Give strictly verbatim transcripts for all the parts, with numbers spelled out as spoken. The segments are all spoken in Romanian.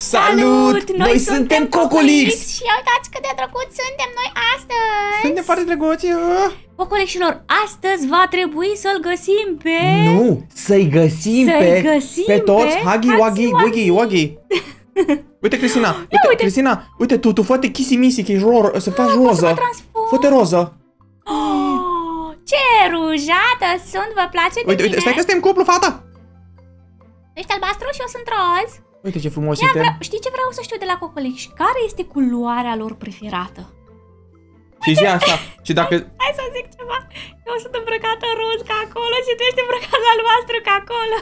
Salut! Noi, Noi suntem Cocolix! Și uitați cât de drăguți suntem noi astăzi! Suntem foarte drăguți! Cocolixilor, astăzi va trebui să-l găsim pe... Nu! Să-i găsim, să pe, găsim pe toți! pe Huggy, Wuggy, Wuggy, Wuggy! Uite, Cristina! Uite, uite, Cristina! Uite, tu, tu fă-te kissy-missy, că ești ro să faci roză! Fă-te roză! Oh, ce rujată sunt! Vă place de Uite, uite, stai că suntem cuplu, fata! Ești albastru și eu sunt roz. Uite ce frumos Ia, suntem. vreau, știi ce vreau să știu de la Cocolix? Care este culoarea lor preferată? Și zi așa. Și dacă... Hai, hai să zic ceva. Eu sunt îmbrăcată roz ca acolo și tu ești îmbrăcat albastru ca acolo.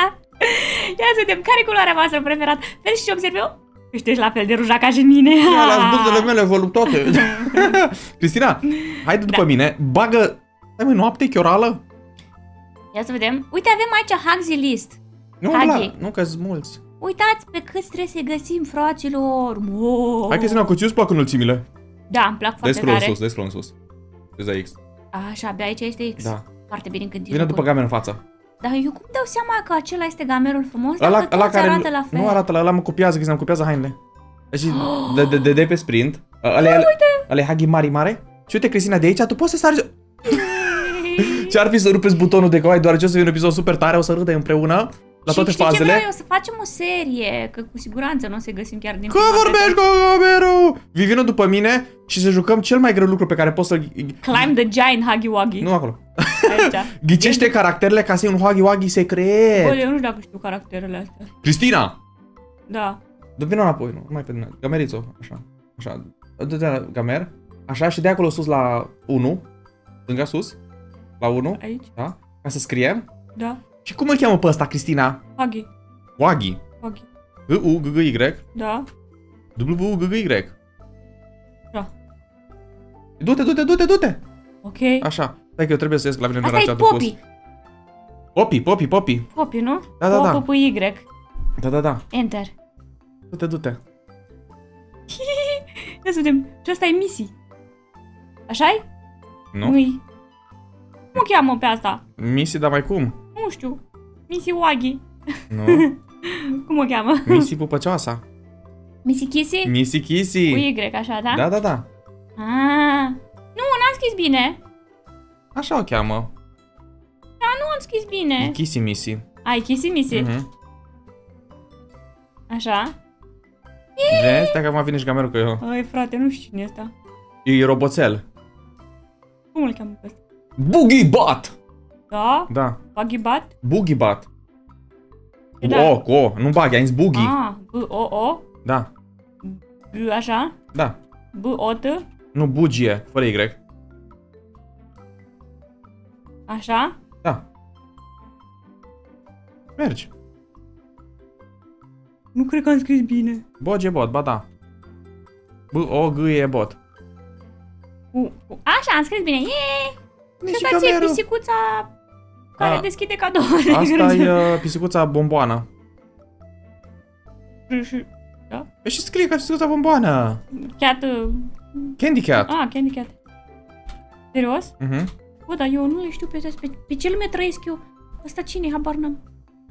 Ia să vedem, care e culoarea voastră preferată? Vezi ce observ eu? Tu ești la fel de ruja ca și mine. Ia, las buzele mele voluptoase. Cristina, haide după da. mine. Bagă... Stai mă, noapte, chiorală? Ia să vedem. Uite, avem aici Hugsy List. Nu, la, nu că sunt mulți. Uitați pe cât trebuie să găsim, fraților. Oh. Hai, Cristina, că ți-eu îți plac înălțimile. Da, îmi plac foarte tare. Dai sus, dai în sus. Dai X. Așa, abia aici este X. Da. Foarte bine când Vine după gamer în față. Dar eu cum dau seama că acela este gamerul frumos dacă toți ăla care arată la fel? Nu arată la ăla, mă copiază, Cristina, mă copiază hainele. Deci, de, de, de, de pe sprint. Ăla e Huggy mari mare. Și uite, Cristina, de aici tu poți să sari... Ce-ar fi să rupeți butonul de căuai, deoarece o să fie un episod super tare, o să râdem împreună. La toate știi fazele. Ce vreau eu? Să facem o serie, că cu siguranță nu o să găsim chiar din Că vorbești cu gamerul! Vii vină după mine și să jucăm cel mai greu lucru pe care poți să... Climb the giant Huggy Wuggy. Nu acolo. Aici. Ghicește caracterele ca să iei un Huggy Wuggy secret. Bă, eu nu știu dacă știu caracterele astea. Cristina! Da. Dă vină înapoi, nu, mai pe tine. Gamerițo, așa. Așa. Dă-te la gamer. Așa și de acolo sus la unu. Stânga sus. La unu. Aici. Da? Ca să scriem. Da. Și cum îl cheamă pe ăsta, Cristina? Huggy. Wuggy. Wuggy. U G G Y. Da. W G G Y. Da. Du-te, du-te, du-te, du-te. Ok. Așa. Stai că eu trebuie să ies la mine asta e Poppy. Poppy, Poppy, Poppy. Poppy, nu? Da, da, da. Poppy Y. Da, da, da. Enter. Du-te, du-te. Ia să vedem. Și ăsta e Missy. Așa-i? Nu. Mâi. Cum o cheamă pe asta? Missy, dar mai cum? Nu știu. Missy Wuggy. Nu. Cum o cheamă? Missy Pupăcioasa. Missy Kissy? Missy Kissy. Cu Y, așa, da? Da, da, da. Ah. Nu, n-am scris bine. Așa o cheamă. Da, nu am scris bine. E Kissy Missy. Ai Kissy Missy. Mhm. Așa. Vezi? Dacă mă vine și gamerul că eu. Ai, frate, nu știu cine e ăsta. E roboțel. Cum îl cheamă pe ăsta? Boogiebot. Da? Da. Buggy-Bat? Boogiebot. Da. O, cu O, nu bug, ai zis boogie. Ah, B-O-O? Da. B, așa? Da. B-O-T? Nu, bugie, fără Y. Așa? Da. Mergi. Nu cred că am scris bine. Bogebot, ba da. B-O-G-E-bot. U, u, așa, am scris bine. Yeee! Și Și asta ție pisicuța care A, deschide cadouri. asta e uh, pisicuța bomboană. Da? Păi și scrie ca pisicuța bomboană. Cat... Uh... Candy Cat. Ah, Candy Cat. Serios? Mhm. Uh-huh. Bă, dar eu nu le știu pe astea. Pe, pe ce lume trăiesc eu? Ăsta cine? Habar n-am.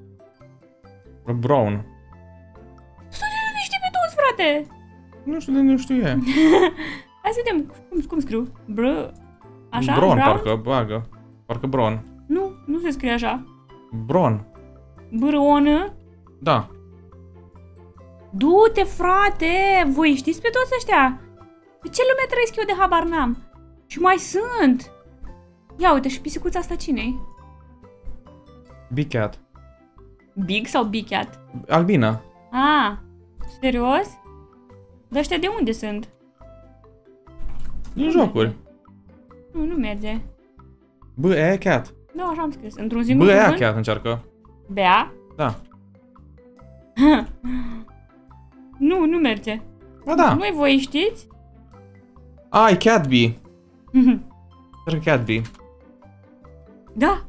Brown. Tu nu știi pe toți, frate! Nu știu de nu știu e. Hai să vedem. Cum, cum scriu? Br... Așa? Bron, Brown? parcă, bagă. Parcă Bron. Nu, nu se scrie așa. Bron. Bronă. Da. Du-te, frate! Voi știți pe toți ăștia? Pe ce lume trăiesc eu de habar n-am? Și mai sunt! Ia uite, și pisicuța asta cine-i? Big Cat. Big sau Big Cat? Albina. Ah, serios? Dar ăștia de unde sunt? Din jocuri. Nu, nu merge. B-E Cat. Da, așa am scris. Într-un singur B-E cuvânt? Cat încearcă. Bea? Da. Nu, nu merge. Ba da. Noi voi știți? Ai, Cat B. Cred că Cat B. Da.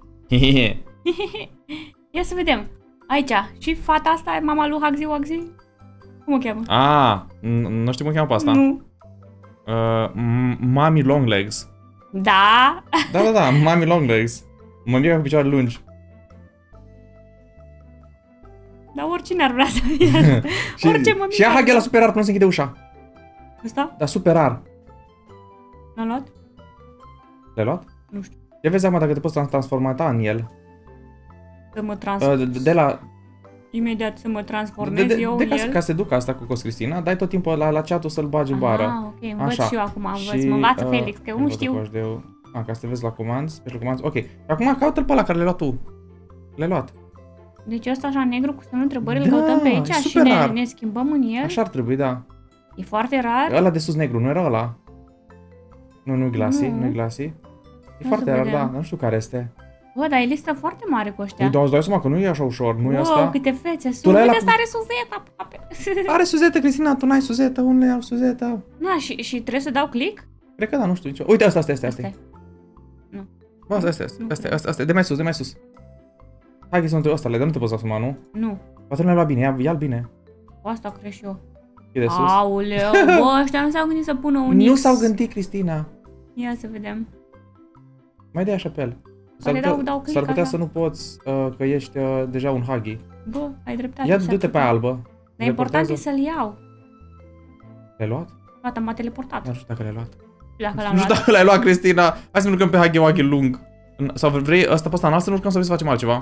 Ia să vedem. Aici. Și fata asta e mama lui Hugsy Wuggy? Cum o cheamă? Ah, nu știu cum o cheamă pe asta. Nu. Uh, Mami Longlegs. Da. Da, da, da, Mami Longlegs. Mămica cu picioare lungi. Dar oricine ar vrea să ia. Orice mămică. Și ia Hagi la super rar până se închide ușa. Ăsta? Da, super rar. L-am luat? L-ai luat? Nu știu. Ia vezi acum dacă te poți transforma în el. Să mă transform. De, de la... Imediat să mă transformez de, de, eu de în ca, el. Ca să te ducă asta cu Cos Cristina, dai tot timpul la, la chat-ul să-l bagi în bară. Ah, ok, învăț Așa. și eu acum, învăț. Și, Mă învață uh, Felix, că eu nu știu. A, ca să te vezi la comanzi, special comanzi, ok. Acum caută-l pe ăla care l-ai luat tu. L-ai luat. Deci ăsta așa negru cu semnul întrebării, Da, îl căutăm pe aici e și super ne, rar. ne schimbăm în el. Așa ar trebui, da. E foarte rar. Ăla de sus negru, nu era ăla? Nu, nu-i Glassy, Nu. nu-i Glassy. E Nu foarte să rar, vedem. da, dar nu știu care este. Bă, dar e listă foarte mare cu ăștia. Păi, dar îți dai seama că nu e așa ușor, nu e Wow, asta? câte fețe sunt. Tu l-ai Uite, la- ăsta are suzeta aproape. Are suzetă, Cristina, tu n-ai suzetă, unde iau suzetă? Na, și, și trebuie să dau click? Cred că da, nu știu nicio. Uite, asta, asta, asta, asta. Asta-i. Nu. Bă, asta, asta, asta, Nu asta, cred. asta, asta, de mai sus, de mai sus. Hai că sunt ăsta, le dăm, nu te poți asuma, nu? Nu. Poate nu l-ai luat bine, ia, ia-l bine. Cu asta cred și eu. E de sus. Auleu, bă, ăștia nu s-au gândit să pună un Nu X. s-au gândit, Cristina. Ia să vedem. Mai dai așa pe el. S-ar Poate putea, dau- dau click s-ar putea așa. să nu poți, uh, că ești uh, deja un Hagi. Bă, ai dreptate. Ia, s-ar du-te pe putea. albă. Dar important e Reportează. să-l iau. L-ai luat? Gata, m-a teleportat. Nu știu dacă l-ai luat. Dacă l-am Nu știu luat. dacă l-ai luat, Cristina. Hai să ne urcăm pe Hagi Wagi lung. Sau vrei ăsta pe ăsta înalt să ne urcăm sau vrei să facem altceva?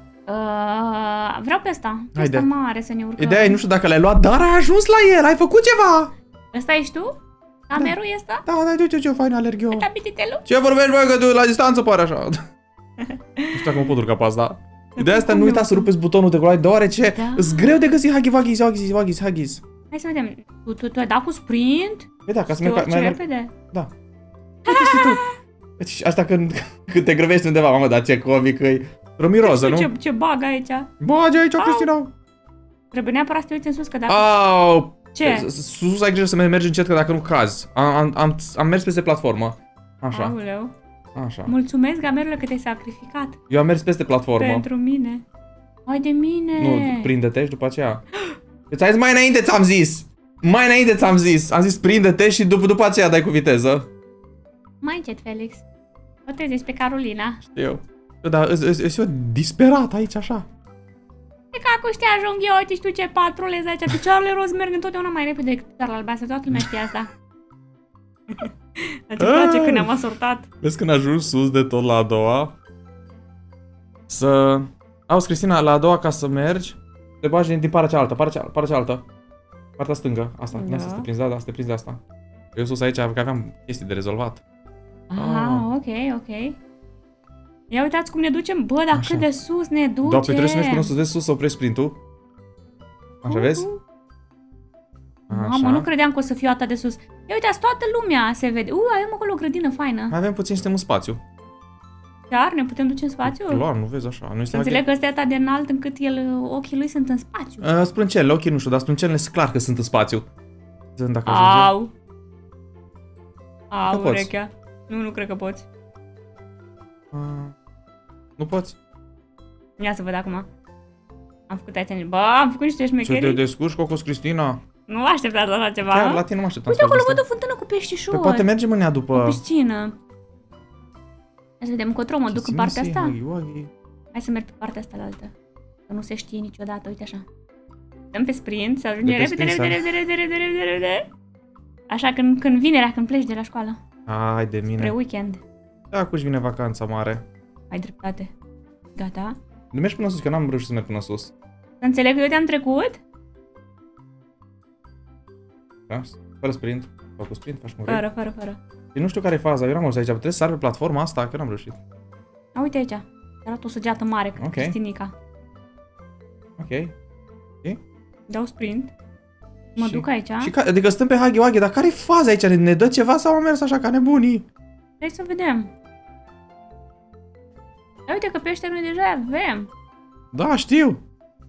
Uh, vreau pe ăsta. Pe Haide. ăsta mare să ne urcăm. Ideea e, nu știu dacă l-ai luat, dar ai ajuns la el, ai făcut ceva! Ăsta ești tu? Camerul e ăsta? Da, da, uite ce fain alerg eu. Ăsta bititelul? Ce vorbești, bă, că tu la distanță pare așa. Nu știu dacă mă pot urca pe asta. De asta nu uita să rupeți butonul de coloare, deoarece Da. îs greu de găsit Hagi Wagi, Hagi Wagi, Hagi. Hai să vedem. Tu, tu, tu ai dat cu sprint? Păi da, ca să Te merg, urci mai merg. repede? Da. Uite și tu. Deci asta când, când te grăbești undeva, mamă, dar ce comic e. Romiroză, nu? Ce, ce bag aici? Bagi aici, Cristina. Trebuie neapărat să te uiți în sus, că dacă... Au! Ce? Sus ai grijă să mergi încet, că dacă nu cazi. Am, am, am, am mers peste platformă. Așa, Aoleu. așa. Mulțumesc, gamerule, că te-ai sacrificat Eu am mers peste platformă. pentru mine. Hai de mine! Nu, prinde-te și după aceea. Îți ai zis mai înainte, ți-am zis! Mai înainte ți-am zis! Am zis prinde-te și după, după aceea dai cu viteză. Mai încet, Felix. O trezești pe Carolina. Știu. Dar îs eu disperat aici, așa. E ca cu știa ajung eu, uite și tu ce patrulezi aici. Picioarele roz merg întotdeauna mai repede decât picioarele albastre. Toată lumea știe asta. Dar ce place când ne-am asortat. Vezi când ajungi sus de tot la a doua? Să... Auzi, Cristina, la a doua ca să mergi, te bagi din, din partea cealaltă, partea cealaltă, partea cealaltă. Partea stângă, asta, Da. da. Să te prinzi, da, da, să te prinzi de asta. Eu sus aici, că aveam chestii de rezolvat. Ah, ok, ok. Ia uitați cum ne ducem. Bă, dar Așa. cât de sus ne ducem. Da, pe trebuie să mergi până sus de sus să oprești sprintul. Așa, vezi? Uhu. Așa. Mamă, nu credeam că o să fiu atât de sus. Ia uitați, toată lumea se vede. Uh, avem acolo o grădină faină. Mai avem puțin, suntem în spațiu. Chiar ne putem duce în spațiu? Clar, nu vezi așa. Nu este Să înțeleg că ăsta e atât de înalt încât el, ochii lui sunt în spațiu. Uh, sprâncenele, ok, nu știu, dar sprâncenele sunt clar că sunt în spațiu. Zând dacă ajungem. Au. Au, Că poți. urechea. Nu, nu cred că poți. Uh, nu poți. Ia să văd acum. Am făcut aici. Bă, am făcut niște Ce te șmecherii. descurci, Cocos Cristina? Nu așteptați așa ceva. Chiar la tine nu mă așteptam. Uite, să acolo faci văd o asta. fântână cu peștișori. Păi poate mergem în ea O după... piscină. Hai să vedem încotro mă duc în partea Chisimusi, asta. hagi, wagi. Hai să merg pe partea asta la altă. Că nu se știe niciodată, uite așa. Dăm pe sprint, să ajungem De pe repede, sprint, repede, repede, repede, repede, repede, repede. Așa, când, când vinerea, când pleci de la școală. Hai de Spre mine. weekend. Da, acuși vine vacanța mare. Ai dreptate. Gata. Nu mergi până sus, că n-am reușit să merg până sus. Să înțeleg că eu te-am trecut? Da? Fără sprint. Sau cu sprint, faci cum vrei. Fără, fără, fără. Eu nu știu care e faza, eu n-am ajuns aici, trebuie să sar pe platforma asta, că n-am reușit. A, uite aici. Arată o săgeată mare cu Ok. Cristinica. Ok. Dau sprint. Mă Și- duc aici. Și ca, adică stăm pe Hagi Wagi, dar care e faza aici? Ne, ne dă ceva sau am mers așa ca nebunii? Hai să vedem. A, uite că pe ăștia noi deja avem. Da, știu.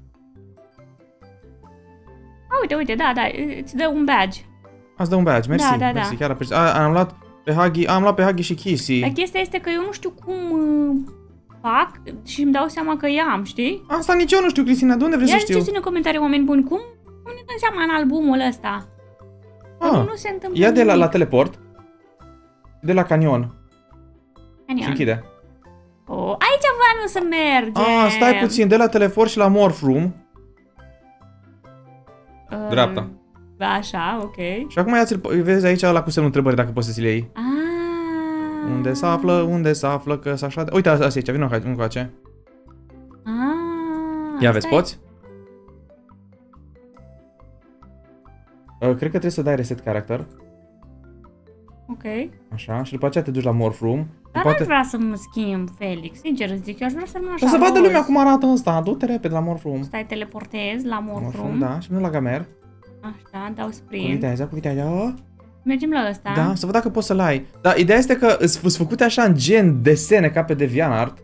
A, uite, uite, da, da, îți dă un badge. Ați dă un badge, mersi. Da, da, mersi, da. chiar apreci- a, am luat pe Hagi, am luat pe Hagi și Kissy. Dar chestia este că eu nu știu cum uh, fac și îmi dau seama că i-am, știi? Asta nici eu nu știu, Cristina, de unde vrei Ia să știu? ziceți în comentarii, oameni buni, cum, cum ne dăm seama în albumul ăsta? Că Ah, nu se întâmplă ia de la, nimic. la teleport, de la canion Anion. și închide. Oh, aici voiam eu să mergem. Ah, stai puțin, de la teleport și la morph room. Dreapta. Așa, ok. Și acum ia-ți-l, vezi aici la cu semnul întrebării dacă poți să ți le iei. Ah. Unde se află, unde se află, că s-așa... De... Uite, asta e aici, vină încoace. Ah, Ia vezi, e... poți? Uh, cred că trebuie să dai reset character. Ok. Așa, și după aceea te duci la Morph Room. Dar poate... nu vrea să mă schimb, Felix. Sincer îți zic, eu aș vrea să rămân așa. Dar să vadă roz. lumea cum arată ăsta. Du-te repede la Morph Room. Stai, teleportez la Morph Room. Da, și nu la Gamer. Așa, dau sprint. Cu viteza, cu viteza. Mergem la ăsta. Da, să văd dacă poți să-l ai. Dar ideea este că sunt făcute așa în gen desene ca pe DeviantArt.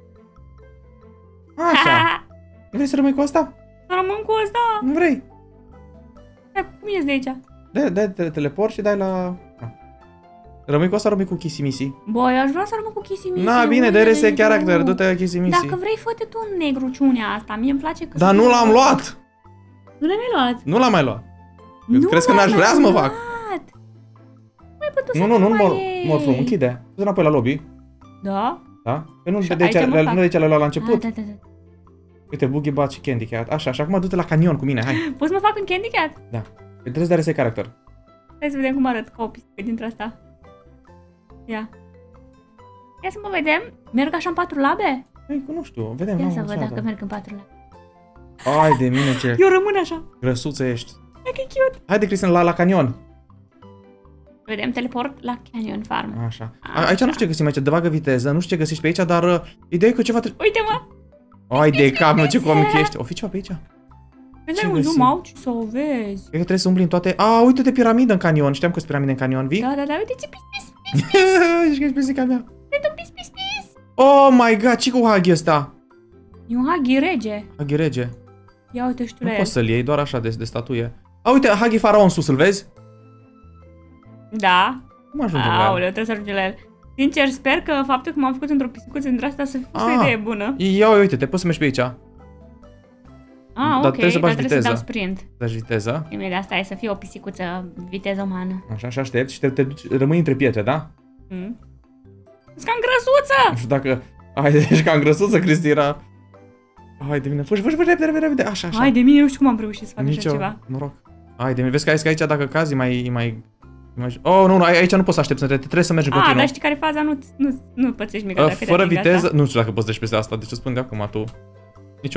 Așa. Nu vrei să rămâi cu asta? Să rămân cu ăsta. Nu vrei? Hai, cum ies de aici? Dai, dai te teleport și dai la... Rămâi cu asta, rămâi cu Kissy Missy. Bă, eu aș vrea să rămân cu Kissy Missy. Na, bine, dai reset character, du-te la Kissy Missy. Dacă vrei, fă-te tu în negruciunea asta. Mie îmi place că... Dar nu l-am luat! Nu l-ai mai luat? Nu l-am mai luat. Nu Crezi că n-aș vrea să mă fac? Mai putut Nu, să nu, nu, mai nu, iei. Morph Room, închide. Du-te înapoi la lobby. Da? Da? Că nu Și de aici, aici mă nu fac. de aici l-ai luat la început. Ah, da, da, da. Uite, Boogie Bat și Candy Cat. Așa, și acum du-te la Canyon cu mine, hai. Poți să mă fac în Candy Cat? Da. Trebuie să dai reset character. Hai să vedem cum arăt ca o pisică dintre asta. Ia. Ia să mă vedem. Merg așa în patru labe? Ei, că nu știu, vedem. Ia nu, să văd așa, dacă da. merg în patru labe. Ai de mine ce Eu rămân așa. grăsuță ești. Ia că cute. Haide, Cristian, la, la Canyon. Vedem teleport la Canyon Farm. Așa. A, aici nu știu ce găsim aici, de vagă viteză, nu știu ce găsești pe aici, dar uh, ideea e că ceva trebuie... Uite-mă! Ai de cap, nu, ce comic ești. O fi ceva pe aici? Vezi, Ce ai un găsim? zoom out și să o vezi. Cred că trebuie să umbli în toate... A, uite-te piramidă în canion. Știam că sunt piramide în canion, vii? Da, da, da, uite ce pis, pis, Ești că ești pisica mea. uite pis, pis, pis. Oh my god, ce cu Huggy ăsta? E un Huggy rege. Huggy rege. Ia uite, știu Nu la poți el. să-l iei, doar așa de, de statuie. A, uite, Huggy Faraon sus, îl vezi? Da. Cum ajungem la el? Aoleu, trebuie să ajungem la el. Sincer, sper că faptul că m-am făcut într-o pisicuță dintre asta să fie o Ah. idee bună. Ia, uite, te poți să mergi pe aici. Ah, Dar ok, trebuie să dar bagi trebuie să dau viteză. sprint. Deci viteză. Imediat asta e să fie o pisicuță viteză umană. Așa, și aștepți și te, te duci, rămâi între pietre, da? Mm. Sunt cam grăsuță! Nu știu dacă... Hai, deci că am grăsuță, Cristina. Hai de mine, fugi, fugi, fugi, repede, repede, repede, așa, așa. Hai de mine, nu știu cum am reușit să fac Nici așa eu, ceva. noroc. Hai de mine, vezi că aici, că aici dacă cazi e mai... E mai... e mai... Oh, nu, nu, aici nu poți să aștepți, te trebuie să mergi în Ah, continuu. dar știi care e faza? Nu, nu, nu pățești mică Uh, dacă fără te ating viteză, asta. nu știu dacă poți treci peste asta, deci îți spun de acum tu. Nici eu.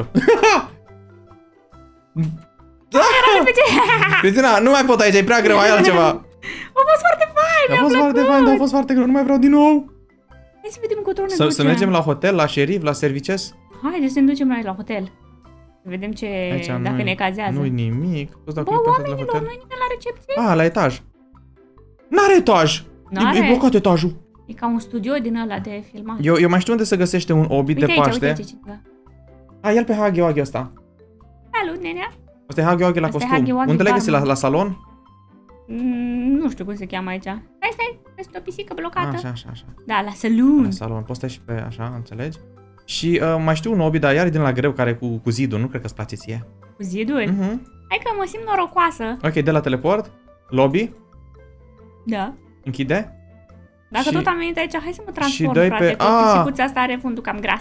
Da! Cristina, nu mai pot aici, e prea greu, ai altceva. A fost foarte fain, A mi-a fost plăcut. foarte fain, dar a fost foarte greu, nu mai vreau din nou. Hai să vedem încotro ne Să, duce. să mergem la hotel, la șerif, la services? Haide să ne ducem noi la hotel. Să vedem ce, Aici dacă nu-i- ne cazează. Nu-i nimic. Poți da Bă, click pe asta de la oamenilor, hotel? nu-i nimeni la recepție? Ah, la etaj. N-are etaj. N-are? E, e blocat etajul. E ca un studio din ăla de filmat. Eu, eu mai știu unde se găsește un obi Uite de aici, Paște. uite aici cineva. A, ia-l pe Huggy Wuggy ăsta. Salut, nenea. Asta e Huggy Wuggy la Asta e costum. Huggy Wuggy Unde l-ai găsit? La, barman. la salon? Mm, nu știu cum se cheamă aici. Stai, stai, este o pisică blocată. Așa, așa, așa. Da, la saloon. La salon. Poți stai și pe așa, înțelegi? Și uh, mai știu un obi, dar iar e din la greu, care cu, cu zidul. Nu cred că-ți place ție. Cu ziduri? Mhm. Hai că mă simt norocoasă. Ok, de la teleport. Lobby. Da. Închide. Dacă Și- tot am venit aici, hai să mă transform, dai frate, pe- că Ah! pisicuța asta are fundul cam gras.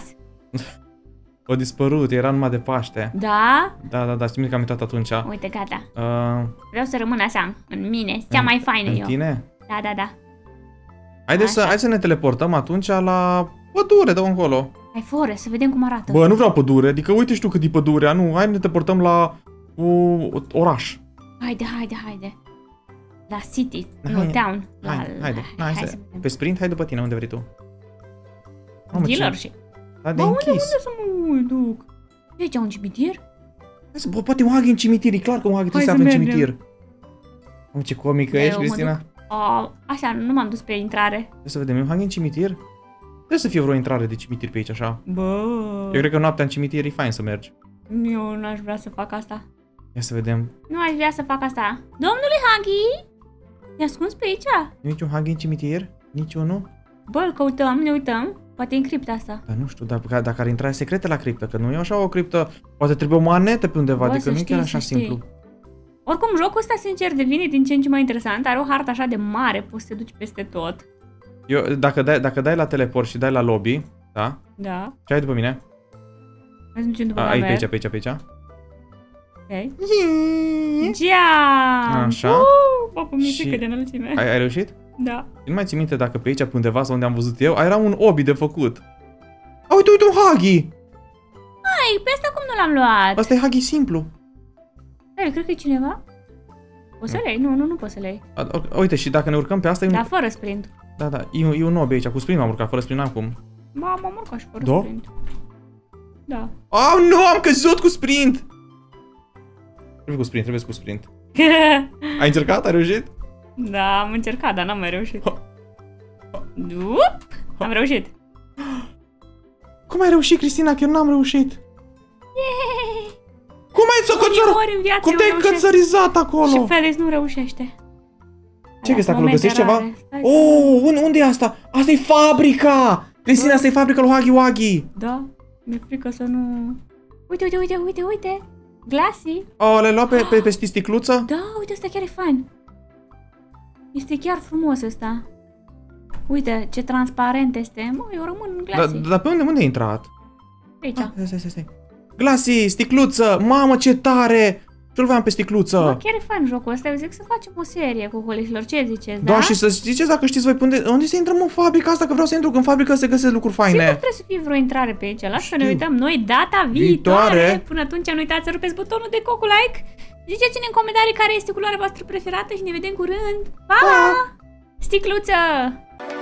O dispărut, era numai de Paște. Da? Da, da, da, știi că am uitat atunci. Uite, gata. Uh, Vreau să rămân așa, în mine, cea În- mai faină în eu. tine? Da, da, da. Haideți să, Așa. hai să ne teleportăm atunci la pădure de încolo. Hai fore, să vedem cum arată. Bă, nu vreau pădure, adică uite și tu cât e pădurea, nu, hai să ne teleportăm la uh, oraș. Haide, haide, haide. La city, Hai, nu, town. La, Hai, haide, la, hai, hai să, să vedem. pe sprint, hai după tine, unde vrei tu. Mamă, ce- Dealership. Da, de Bă, unde, închis. unde să mă uit, duc? E aici un cimitir? Hai să, bă, poate un Huggy în cimitir, e clar că un Huggy trebuie să Hai afle să în mergem. cimitir. Mamă, ce comică Da, ești, eu mă Cristina. duc. Oh, așa, nu m-am dus pe intrare. Trebuie să vedem, e un Huggy în cimitir? Trebuie să fie vreo intrare de cimitir pe aici, așa. Bă, Eu cred că noaptea în cimitir e fain să mergi. eu n-aș vrea să fac asta. Ia să vedem. Nu aș vrea să fac asta. Domnule Huggy? E ascuns pe aici? Nici un Huggy în cimitir? Nici unul? Bă, îl căutăm, ne uităm. Poate e în cripta asta. Dar nu știu, dacă, dacă ar intra secrete la criptă, că nu e așa o criptă, poate trebuie o manetă pe undeva, Bă, adică să nu e chiar știi, așa să știi. simplu. Oricum, jocul ăsta, sincer, devine din ce în ce mai interesant. Are o hartă așa de mare, poți să te duci peste tot. Eu, dacă, dai, dacă dai la teleport și dai la lobby, da? Da. Ce ai după mine? Hai să ducem după A, ai pe Gamer. aici, pe aici, pe aici. Ok. Geam! Așa. Uh, Popă mică Și- cât de înălțime. Ai, ai reușit? Da. Nu mai țin minte dacă pe aici, pe undeva sau unde am văzut eu, era un obi de făcut. A, uite, uite, un Huggy! Hai, pe asta cum nu l-am luat? Asta e Huggy simplu. Hai, cred că e cineva. Poți să le iei? Nu, nu, nu poți să le iei. A, a, uite, și dacă ne urcăm pe asta, e un... Dar fără sprint. Da, da, e, un- e un obi aici, cu sprint m-am urcat, fără sprint n-am cum. Ba, m-am urcat și fără Da? sprint. Da. Oh, nu, am căzut cu sprint! Trebuie cu sprint, trebuie cu sprint. Ai încercat? Ai reușit? Da, am încercat, dar n-am mai reușit. Up! Am reușit. Cum ai reușit, Cristina, că eu n-am reușit? Yay! Cum ai țăcățărit? Ori în viață Cum eu te-ai reușesc. cățărizat acolo? Și Felix nu reușește. Ce găsești acolo? Momente Găsești ceva? rare. Stai să- Oh, unde, unde e asta? Asta e fabrica! Cristina, asta e fabrica lui Huggy Wuggy! Da, mi-e frică să nu... Uite, uite, uite, uite, uite! Glassy! Oh, le-ai luat pe, pe, pe sticluță? Da, uite, ăsta chiar e fain. Este chiar frumos ăsta. Uite, ce transparent este. Mă, eu rămân în Da, Glassy. dar pe unde, unde ai intrat? Aici. Ah, stai, stai, stai, stai. Glassy, sticluță! Mamă, ce tare! Ce-l voiam pe sticluță? Bă, chiar e fain jocul ăsta. Eu zic să facem o serie cu colegilor. Ce ziceți, Da, da? și să ziceți dacă știți voi pe unde, unde să intrăm în fabrica asta, că vreau să intru, că în fabrică se găsesc lucruri Sigur faine. trebuie să fie vreo intrare pe aici. Lasă să ne Știu. uităm noi data viitoare. Viitoare. Până atunci nu uitați să rupeți butonul de cocu like. Ziceți-ne în comentarii care este culoarea voastră preferată și ne vedem curând. Pa! Pa! Sticluță!